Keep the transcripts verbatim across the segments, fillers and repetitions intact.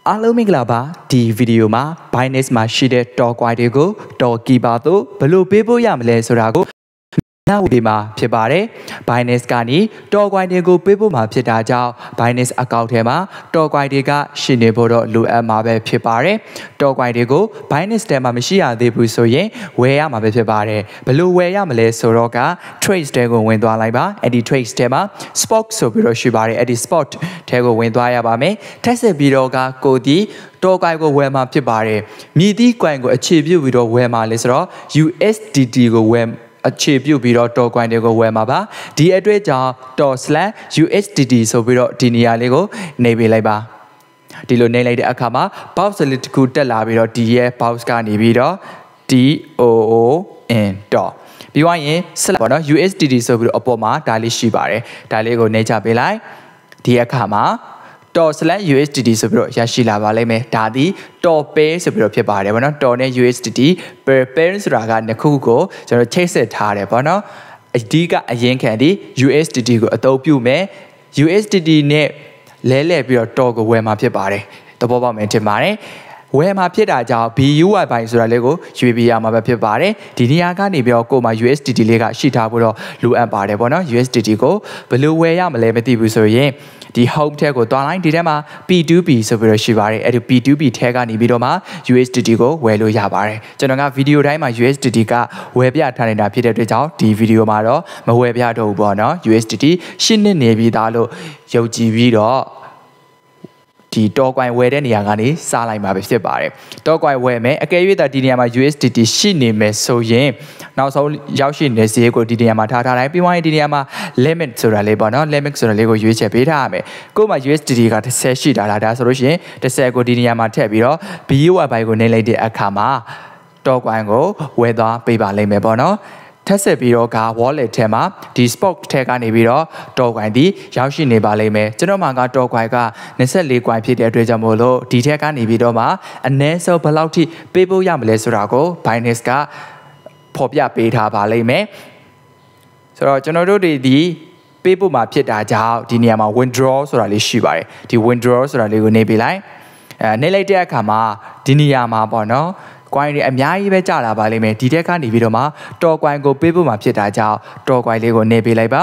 အားလုံးမင်္ဂလာပါဒီဗီဒီယိုမှာ Binance မှာရှိတဲ့ Tor Coin တွေကို Tor Keeper တို့ဘယ်လိုပေးဖို့ရမလဲဆိုတာကိုနောက်ဒီမှာဖြစ်ပါတယ် Binance ကနေ Tor Coin တွေကိုပေးဖို့မှာဖြစ်တာကြောင့် Binance account ထဲမှာ Tor Coin တွေကရှိနေဖို့တော့လိုအပ်မှာပဲဖြစ်ပါတယ် Tor Coin တွေကို Binance ထဲမှာမရှိရသေးဘူးဆိုရင်ဝယ်ရမှာပဲဖြစ်ပါတယ်ဘယ်လိုဝယ်ရမလဲဆိုတော့က Trade ထဲကိုဝင်သွားလိုက်ပါအဲ့ဒီ Trade ထဲမှာ Spot ဆိုပြီးတော့ရှိပါတယ်အဲ့ဒီ Spot ထဲကိုဝင်သွားရပါမယ်ထပ်ဆက်ပြီးတော့ကကိုဒီTor Coin ကိုဝယ်မှာဖြစ်ပါတယ်မြည်သည့် coin ကိုအခြေပြုပြီးတော့ဝယ်မှာလဲဆိုတော့ U S D T ကိုဝယ်အခြေပြုပြီးတော့ Tor Coin တွေကိုဝယ်မှာပါဒီအတွက်ကြောင့် Tor slash U S D T ဆိုပြီးတော့ဒီနေရာလေးကိုနှိပ်ပေးလိုက်ပါဒီလိုနှိပ်လိုက်တဲ့အခါမှာ box လေးတစ်ခုတက်လာပြီးတော့ဒီရဲ့ box ကနေပြီးတော့ T O O N တော့ပြီးသွားရင် slash ပေါ့နော် U S D T ဆိုပြီးတော့အပေါ်မှာဒါလေးရှိပါတယ်ဒါလေးကိုနှိပ်ချပေးလိုက်ဒီအခါမှာTor slash U S D T ဆိုပြီးတော့ရရှိလာပါလိမ့်မယ်ဒါသည် Tor pair ဆိုပြီးတော့ဖြစ်ပါတယ်ဗောနော် Tor နဲ့ U S D T pair pair ဆိုတာကနှစ်ခုကိုကျွန်တော်ချိတ်ဆက်ထားတယ်ဗောနော်အဓိကအရင်ခံသည် U S D T ကိုအသုံးပြုမယ် U S D T နဲ့လဲလှည့်ပြီးတော့ Tor ကိုဝယ်မှာဖြစ်ပါတယ်သဘောပေါက်မယ်ထင်ပါတယ်ဝယ်မှာဖြစ်တာကြောင့် B U I ပိုင်းဆိုတာလေးကိုရွေးပြရမှာပဲဖြစ်ပါတယ်ဒီနေရာကနေပြီးတော့ကိုယ်မှာ U S D T လေးကရှိထားဖို့တော့လိုအပ်ပါတယ်ဗောနော် U S D T ကိုဘယ်လိုဝယ်ရမလဲမသိဘူးဆိုရင်ဒီ home ထဲကိုတွားလိုက်ဒီထဲမှာ P two P ဆိုပြီးတော့ရှိပါတယ်အဲ့ဒီ P two P ထဲကနေပြီးတော့မှ U S D T ကိုဝယ်လို့ရပါတယ်ကျွန်တော်ကဗီဒီယိုတိုင်းမှာ U S D T ကဝယ်ပြထားနေတာဖြစ်တဲ့အတွက်ကြောင့်ဒီဗီဒီယိုမှာတော့မဝယ်ပြတော့ဘူးပေါ့နော် U S D T ရှင်းနေနေပြီးသားလို့ယုံကြည်ပြီးတော့ဒီ Tor Coin ဝယ်တဲ့နေရာကနေစားလိုက်မှာပဲဖြစ်ပါတယ် Tor Coin ဝယ်မယ်အကယ်၍ဒါဒီနေရာမှာ U S D T ရှိနေမယ်ဆိုရင်နောက်ဆုံးရောက်ရှိနေတဲ့ဈေးကိုဒီနေရာမှာထားထားလိုက်ပြီးမှဒီနေရာမှာ limit ဆိုတာလေးပေါ့နော် limit ဆိုတာလေးကိုရွေးချယ်ပေးထားရမယ်ကို့မှာ U S D T ကတစ်ဆယ်ရှိတာလားဒါဆိုလို့ရှိရင်တစ်ဆယ်ကိုဒီနေရာမှာထည့်ပြီးတော့ B U I ဘိုင်ကိုနှိပ်လိုက်တဲ့အခါမှာ Tor Coin ကိုဝယ်သွားပေးပါလိမ့်မယ်ပေါ့နော်ထပ်ဆက်ပြီးတော့က wallet ထဲမှာဒီ spot ထဲကနေပြီးတော့ Tor Coin ဒီရောက်ရှိနေပါလိမ့်မယ်ကျွန်တော်မှာက Tor Coin ကtwenty-four coin ဖြစ်တဲ့အတွက်ကြောင့်မို့လို့ဒီထက်ကနေပြီးတော့မှအနည်းဆုံးဘယ်လောက်ထိပေးဖို့ရမလဲဆိုတာကို Binance ကဖော်ပြပေးထားပါလိမ့်မယ်ဆိုတော့ကျွန်တော်တို့တွေဒီပေးဖို့မှာဖြစ်တာကြောင့်ဒီနေရာမှာ withdraw ဆိုတာလေးရှိပါတယ်ဒီ withdraw ဆိုတာလေးကိုနှိပ်ပေးလိုက်အဲနှိပ်လိုက်တဲ့အခါမှာဒီနေရာမှာပေါ့နော်coin တွေအများကြီးပဲကျလာပါလိမ့်မယ်ဒီတက်ကနေပြီးတော့မှ Tor Coin ကိုပေးဖို့မှာဖြစ်တာကြောင့် Tor Coin လေးကိုနှိပ်ပေးလိုက်ပါ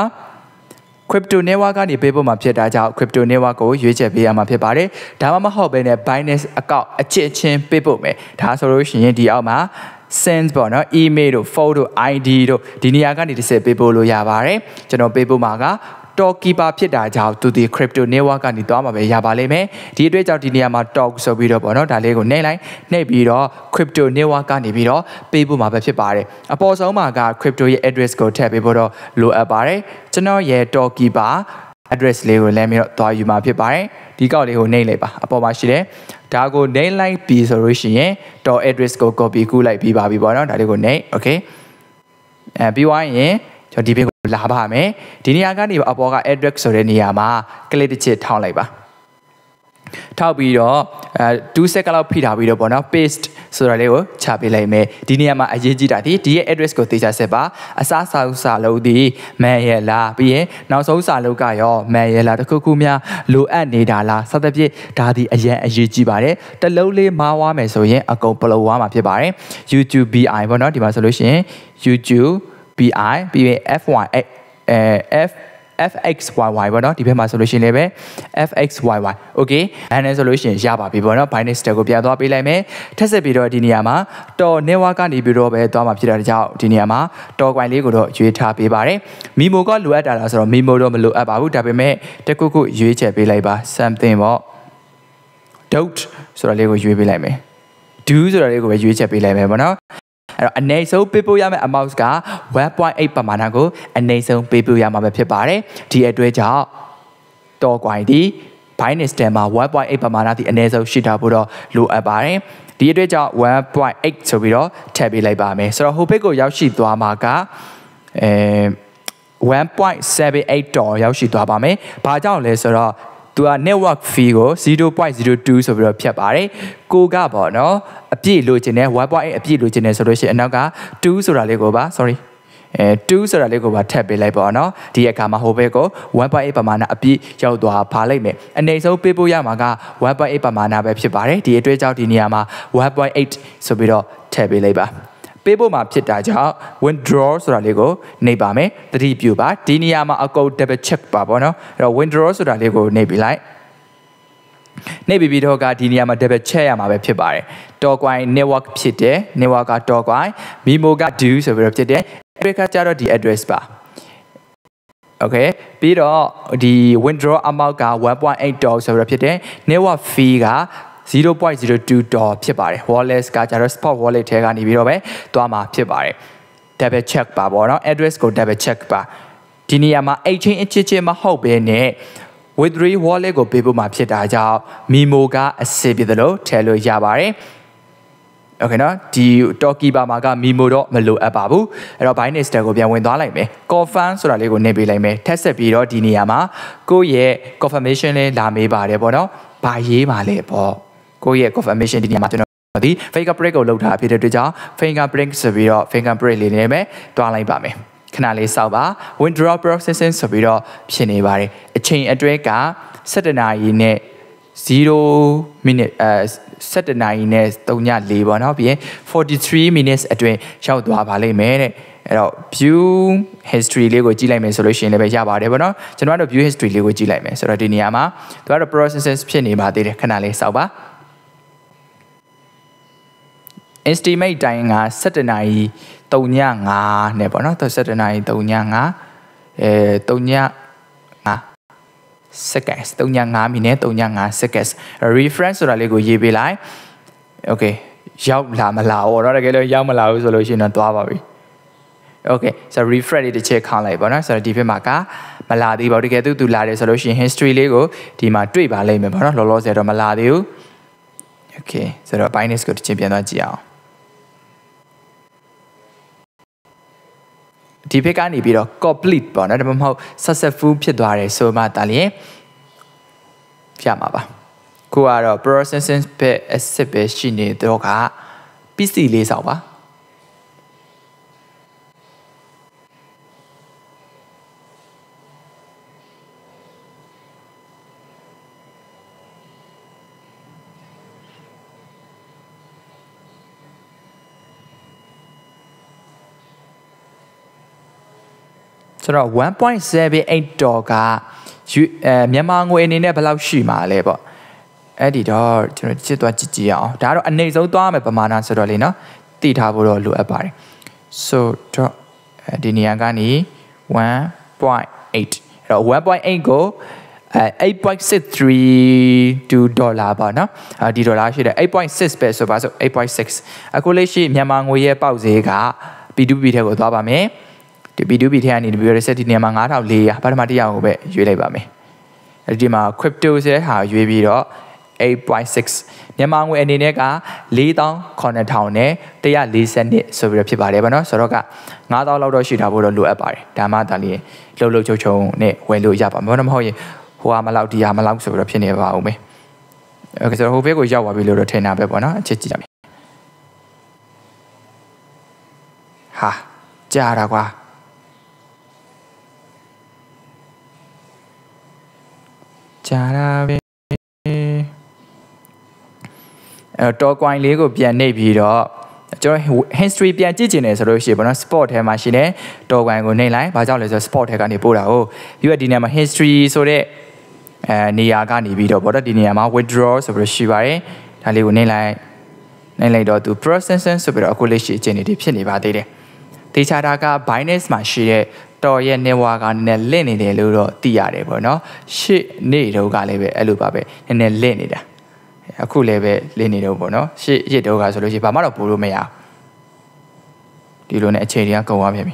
Crypto Network ကနေပေးဖို့မှာဖြစ်တာကြောင့် Crypto Network ကိုရွေးချယ်ပေးရမှာဖြစ်ပါတယ်ဒါမှမဟုတ်ဘဲနဲ့ Binance account အချစ်ချင်းပေးဖို့မယ်ဒါဆိုလို့ရှိရင်ဒီအောက်မှာ send ပေါ့နော် email တို့ phone တို့ I D တို့ဒီနေရာကနေတစ်ဆက်ပေးဖို့လို့ရပါတယ်ကျွန်တော်ပေးဖို့မှာကTor Keeper ဖြစ်တာကြောင့်သူဒီ Crypto Network ကနေသွားမှာပဲရပါလိမ့်မယ်ဒီအတွက်ကြောင့်ဒီနေရာမှာ Tor ဆိုပြီးတော့ပေါ့နော်ဒါလေးကိုနှိပ်လိုက်နှိပ်ပြီးတော့ Crypto Network ကနေပြီးတော့ပေးဖို့မှာပဲဖြစ်ပါတယ်အပေါ်ဆုံးမှာက Crypto ရဲ့ address ကိုထည့်ပေးဖို့တော့လိုအပ်ပါတယ်ကျွန်တော်ရဲ့ Tor Keeper address လေးကိုလမ်းပြီးတော့သွားယူမှာဖြစ်ပါတယ်ဒီကောက်လေးကိုနှိပ်လိုက်ပါအပေါ်မှာရှိတယ်ဒါကိုနှိပ်လိုက်ပြီးဆိုလို့ရှိရင် Tor address ကို copy ကူးလိုက်ပြီးပါပြီပေါ့နော်ဒါလေးကိုနှိပ် okay အဲပြီးသွားရင်ကျွန်တော်ဒီဘေးကိုလာပါမယ်ဒီနေရာကနေအပေါ်က address ဆိုတဲ့နေရာမှာ click တစ်ချက်ထောင်းလိုက်ပါထောက်ပြီးတော့အဲtwo second လောက်ဖိထားပြီးတော့ပေါ့နော် paste ဆိုတာလေးကိုချပေးလိုက်မယ်ဒီနေရာမှာအရေးကြီးတာဒီဒီရဲ့ address ကိုသေချာဆက်ပါအစားစာဥစာလုံးဒီမှန်ရဲ့လားပြီးရင်နောက်ဆုံးစာလုံးကရောမှန်ရဲ့လားတခုခုများလိုအပ်နေတာလားစသဖြင့်ဒါဒီအရင်အရေးကြီးပါတယ်တလုံးလေးမားဝါမယ်ဆိုရင်အကုန်ပလောဝါမှာဖြစ်ပါတယ် YouTube B I ပေါ့နော်ဒီမှာဆိုလို့ရှိရင် YouTube B I ပြီးရင် F Y အဲ F F X Y Y ပေါ့နော်ဒီဘက်မှာဆိုလို့ရှိရင်လည်းပဲ F X Y Y okay အဲ့ဒါဆိုလို့ရှိရင်ရပါပြီပေါ့နော် Binance ကိုပြန်သွားပေးလိုက်မယ်ထပ်ဆက်ပြီးတော့ဒီနေရာမှာ Tor Network ကနေပြီးတော့ပဲသွားမှာဖြစ်တာကြောင့်ဒီနေရာမှာ Tor Coin လေးကိုတော့ရွေးထားပေးပါတယ် Memo ကလိုအပ်တာလားဆိုတော့ Memo တော့မလိုအပ်ပါဘူးဒါပေမဲ့တခုခုရွေးချယ်ပေးလိုက်ပါ something ပေါ့ dot ဆိုတာလေးကိုရွေးပေးလိုက်မယ် do ဆိုတာလေးကိုပဲရွေးချယ်ပေးလိုက်မယ်ပေါ့နော်အဲ့တော့အနေဆုံးပေးပို့ရမယ့် amount ကone point eight ပမာဏကိုအနေဆုံးပေးပို့ရမှာပဲဖြစ်ပါတယ်ဒီအတွက်ကြောင့် Tor Coin ဒီ Binance ထဲမှာone point eight ပမာဏဒီအနေဆုံးရှိတာဖို့တော့လိုအပ်ပါတယ်ဒီအတွက်ကြောင့်one point eightဆိုပြီးတော့ထည့်ပေးလိုက်ပါမယ်ဆိုတော့ဟိုဘက်ကိုရောက်ရှိသွားမှာကအဲ one point seven eight ဒေါ်ရောက်ရှိသွားပါမယ်ဘာကြောင့်လဲဆိုတော့သူက network fee ကိုzero point zero two ဆိုပြီးတော့ဖြတ်ပါတယ်ကိုကပေါ့နော်အပြည့်လိုချင်တယ်one point eightအပြည့်လိုချင်တယ်ဆိုလို့ရှိရင်အနောက်ကtwoဆိုတာလေးကိုပါ sorry အဲtwoဆိုတာလေးကိုပါထပ်ပေးလိုက်ပေါ့နော်ဒီအခါမှာဟိုဘက်ကိုone point eight ပမာဏအပြည့်ရောက်သွားပါလိမ့်မယ်အနေဆုံးပေးဖို့ရမှာကone point eight ပမာဏပဲဖြစ်ပါတယ်ဒီအတွက်ကြောင့်ဒီနေရာမှာone point eightဆိုပြီးတော့ထည့်ပေးလိုက်ပါပေးဖို့မှာဖြစ်တာကြောင့် withdraw ဆိုတာလေးကိုနှိပ်ပါမယ်သတိပြုပါဒီနေရာမှာအကုန် double check ပါပေါ့နော်အဲ့တော့ withdraw ဆိုတာလေးကိုနှိပ်ပြီးလိုက်နေပြီးပြီးတော့ကဒီနေရာမှာ double check ရမှာပဲဖြစ်ပါတယ် Torquay network ဖြစ်တယ် network က Torquay Mimo က do ဆိုပြီးတော့ဖြစ်တယ်အဲ့ကကြတော့ဒီ address ပါ okay ပြီးတော့ဒီ withdraw amount ကone point eight ဒေါ်ဆိုပြီးတော့ဖြစ်တယ် network fee ကzero point zero two ဒေါ်ဖြစ်ပါတယ် wallet ကကြတော့ spot wallet ထဲကနေပြီးတော့ပဲသွားမှာဖြစ်ပါတယ် double check ပါပေါ့နော် address ကို double check ပါဒီနေရာမှာ exchange အချစ်ချင်းမဟုတ်ဘဲနဲ့with three wallet ကိုပေးဖို့မှာဖြစ်တာကြောင့် Mimo ကအစစ်ပြတယ်လို့ထည့်လို့ရပါတယ်။ Okay နော်ဒီ Torquay ပါမှာက Mimo တော့မလိုအပ်ပါဘူး။အဲ့တော့ Binance ကိုပြန်ဝင်သွားလိုက်မယ်။ Confirm ဆိုတာလေးကိုနှိပ်ပေးလိုက်မယ်။ထပ်ဆက်ပြီးတော့ဒီနေရာမှာကိုယ့်ရဲ့ confirmation လေးလာမေးပါတယ်ပေါ့နော်။ဘာရေးပါလဲပေါ့။ကိုယ့်ရဲ့ confirmation ဒီနေရာမှာကျွန်တော်ဒီ fingerprint ကိုလောက်ထားဖြစ်တဲ့အတွက်ကြောင့် fingerprint ဆိုပြီးတော့ fingerprint လေးနဲ့ပဲတွားလိုက်ပါမယ်။ခဏလေးစောက်ပါ withdraw processing ဆိုပြီးတော့ဖြစ်နေပါတယ်အချိန်အတွဲကsevenနာရီနဲ့zero minute အဲsevenနာရီနဲ့threeညfourပေါ့နော်ပြီးရင်forty-three minutes အတွင်းရောက်သွားပါလိမ့်မယ်တဲ့အဲ့တော့ view history လေးကိုကြည့်လိုက်မယ်ဆိုလို့ရှိရင်လည်းပဲရပါတယ်ပေါ့နော်ကျွန်တော်ကတော့ view history လေးကိုကြည့်လိုက်မယ်ဆိုတော့ဒီနေရာမှာသူကတော့ processes ဖြစ်နေပါသေးတယ်ခဏလေးစောက်ပါ estimate တိုင်းကsevenနာရီthreeညfiveနဲ့ပေါ့နော်sevenနာရီthreeညfiveအဲthreeညfive seconds threeညfiveမိနစ်threeညfive seconds reference ဆိုတာလေးကိုရေးပေးလိုက် okay ရောက်လာမလာတော့တကယ်လို့ရောက်မလာဘူးဆိုလို့ရှိရင်တော့သွားပါပြီ okay so refresh လေးတစ်ချက်ခေါင်းလိုက်ပေါ့နော်ဆိုတော့ဒီဘက်မှာကမလာသေးပါဘူးတကယ်သူသူလာတယ်ဆိုလို့ရှိရင် history လေးကိုဒီမှာတွေ့ပါလိမ့်မယ်ပေါ့နော်လောလောဆယ်တော့မလာသေးဘူး okay ဆိုတော့ Binance ကိုတစ်ချက်ပြန်သွားကြည့်အောင်ဒီဘက်ကနေပြီးတော့ complete ပေါ့နော်ဒါမှမဟုတ် successful ဖြစ်သွားတယ်ဆိုမှတာလျင်ပြမှာပါကိုကတော့ processing ပဲ asset ပဲရှိနေတော့က P C လေးစောက်ပါဆိုတော့one point seven eight ဒေါ်ကအဲမြန်မာငွေအနေနဲ့ဘယ်လောက်ရှိမှာလဲပေါ့အဲ့ဒီတော့ကျွန်တော်ကြည့်သွားကြည့်ကြည့်အောင်ဒါကတော့အနေဆုံးသွားမယ်ပမာဏဆိုတော့လေနော်သိထားဖို့တော့လိုအပ်ပါတယ် so တော့ဒီနေရာကနေone point eight အဲ့တော့one point eightကိုအဲeight point six three two ဒေါ်လာပေါ့နော်ဒီဒေါ်လာရှိတယ်eight point sixပဲဆိုပါစို့eight point six အခုလေးရှိမြန်မာငွေရဲ့ပေါက်ဈေးက P two P ထဲကိုသွားပါမယ်ဒီ P two P ထဲကနေပြီးတော့ set ဒီနေရာမှာfive thousand four hundredပထမတစ်ယောက်ကိုပဲရွေးလိုက်ပါမယ်အဲဒီမှာ crypto ဆိုတဲ့ဟာရွေးပြီးတော့eight point sixမြန်မာငွေအနေနဲ့ကfour thousand nine thousandနဲ့one fortyဆိုပြီးတော့ဖြစ်ပါတယ်ဗောနော်ဆိုတော့ကfive thousandလောက်တော့ရှိတာဖို့တော့လိုအပ်ပါတယ်ဒါမှသာလျှင်လှုပ်လှုပ်ချုံချုံနဲ့ဝယ်လို့ရပါမှာမဟုတ်ရင်ဟိုဟာမလောက်ဒီဟာမလောက်ဆိုပြီးတော့ဖြစ်နေပါဦးမယ်โอเคဆိုတော့ဟိုဘက်ကိုရောက်သွားပြီလို့တော့ထင်တာပဲဗောနော်အချက်ကြည့်ကြမယ်ဟာကြားတာကွာကြားတာပဲအဲတော့ coin လေးကိုပြန်နှိပ်ပြီးတော့ကျွန်တော် history ပြန်ကြည့်ကျင်တယ်ဆိုလို့ရှိရင်ပေါ့နော် spot ထဲမှာရှိတဲ့တော့ coin ကိုနှိပ်လိုက်ဘာကြောင့်လဲဆိုတော့ spot ထဲကနေပို့တာကိုပြီးတော့ဒီနေရာမှာ history ဆိုတဲ့အဲနေရာကနေပြီးတော့ပေါ့နော်ဒီနေရာမှာ withdraw ဆိုပြီးရှိပါတယ်ဒါလေးကိုနှိပ်လိုက်နှိပ်လိုက်တော့သူ processing ဆိုပြီးတော့အခုလေးရှိအခြေအနေတွေဖြစ်နေပါသေးတယ်တေချာတာက Binance မှာရှိတဲ့တော်ရဲ့ network ကနည်းနည်းလင့်နေတယ်လို့တော့သိရတယ်ပေါ့နော်ရှစ်နေ့တုန်းကလည်းပဲအဲ့လိုပါပဲနည်းနည်းလင့်နေတာအခုလည်းပဲလင့်နေတော့ပေါ့နော်ရှစ်ရက်တုန်းကဆိုလို့ရှိရင်ဘာမှတော့ပို့လို့မရဒီလိုနဲ့အခြေတွေကကုန်သွားပြန်ပြီ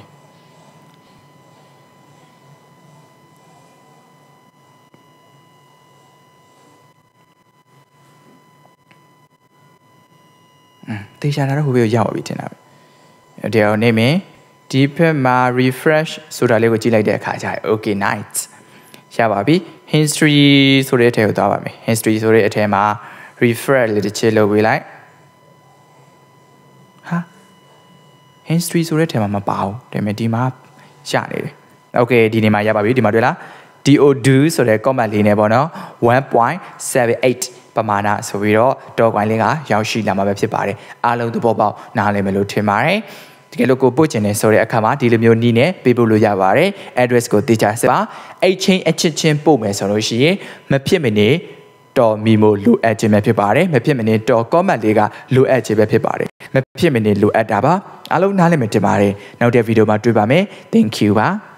อืมတေချာတာတော့ဟိုဘက်ရောက်ပါပြီထင်တာပဲဒီအောင်နေမယ်ဒီဘက်မှာ refresh ဆိုတာလေးကိုကြည့်လိုက်တဲ့အခါကျရင် okay nice ရပါပြီ history ဆိုတဲ့အထက်ကိုသွားပါမယ် history ဆိုတဲ့အထက်မှာ refresh လေးတစ်ချက်လုပ်ပေးလိုက်ဟာ history ဆိုတဲ့ထဲမှာမပါဘူးဒါပေမဲ့ဒီမှာရနေတယ် okay ဒီနေမှာရပါပြီဒီမှာတွေ့လား do ဆိုတဲ့ comment လေးနဲ့ပေါ့နော် one point seven eight ပမာဏဆိုပြီးတော့တော်ကွိုင်းလေးကရောက်ရှိလာမှာပဲဖြစ်ပါတယ်အားလုံးသဘောပေါက်နားလည်မယ်လို့ထင်ပါတယ်တကယ်လို့ကိုပို့ချင်တယ်ဆိုတဲ့အခါမှာဒီလိုမျိုးနီးနဲ့ပေးပို့လို့ရပါတယ် address ကိုတိကျစပါအဲ့ချင်းအချစ်ချင်းပို့မယ်ဆိုလို့ရှိရင်မဖြစ်မနေတော်မီမိုလိုအပ်ခြင်းပဲဖြစ်ပါတယ်မဖြစ်မနေတော် comment လေးကလိုအပ်ခြင်းပဲဖြစ်ပါတယ်မဖြစ်မနေလိုအပ်တာပါအားလုံးနားလည်မယ်တင်ပါတယ်နောက်တဲ့ဗီဒီယိုမှာတွေ့ပါမယ် thank you ပါ